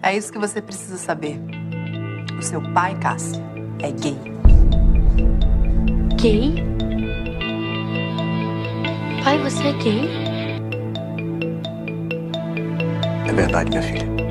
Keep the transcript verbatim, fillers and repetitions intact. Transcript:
É isso que você precisa saber. O seu pai, Cássia, é gay. Gay? Pai, você é gay? É verdade, minha filha.